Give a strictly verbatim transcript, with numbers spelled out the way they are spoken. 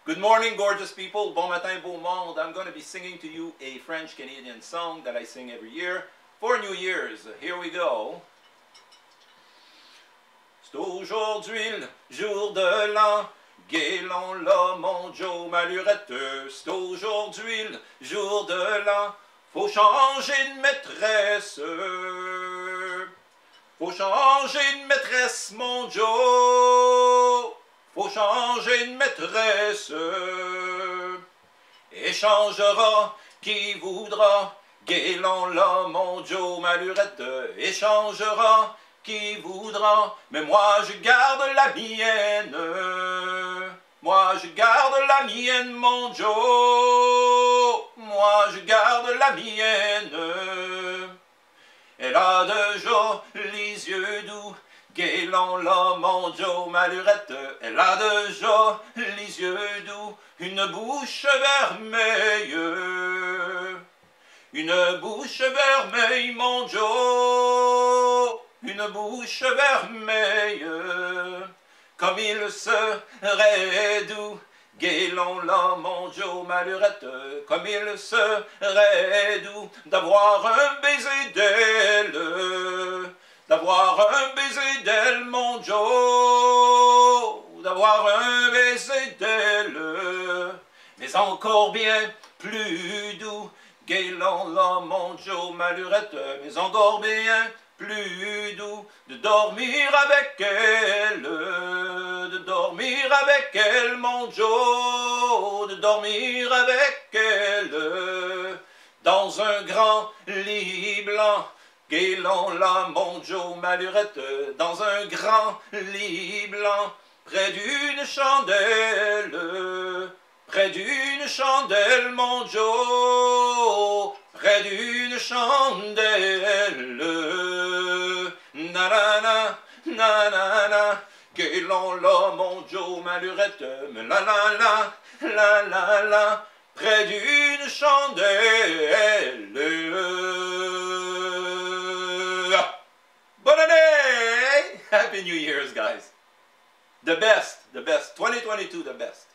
Good morning, gorgeous people. Bon matin, beau monde. I'm going to be singing to you a French-Canadian song that I sing every year for New Year's. Here we go. C'est aujourd'hui le jour de l'an, guélons-la, mon Joe Malurette. C'est aujourd'hui le jour de l'an, faut changer de maîtresse. Faut changer de maîtresse, mon Joe. Faut changer de maîtresse. Échangera qui voudra, guélons-la, mon Joe Malurette. Échangera qui voudra, mais moi je garde la mienne. Moi je garde la mienne, mon Joe. Moi je garde la mienne. Elle a de jolis yeux doux, guélons-la, mon Joe Malurette. Elle a de jolis yeux doux, une bouche vermeille. Une bouche vermeille, mon Joe. Une bouche vermeille. Comme il serait doux, guélons-la, mon Joe Malurette. Comme il serait doux d'avoir un baiser d'elle. D'avoir un baiser d'elle, mon Joe. D'avoir un baiser d'elle. Mais encore bien plus doux, guélons-la, mon Joe Malurette. Mais encore bien plus doux de dormir avec elle. De dormir avec elle, mon Joe. De dormir avec elle. Dans un grand lit blanc, guélons-la, mon Joe Malurette. Dans un grand lit blanc, près d'une chandelle. Près d'une chandelle, mon Joe. Près d'une chandelle. Na-na-na, na-na-na. Guélons-la, mon Joe Malurette. Mais la-la-la, la-la-la. Près d'une chandelle. Bonne année! Happy New Year's, guys. The best, the best. twenty twenty-two, the best.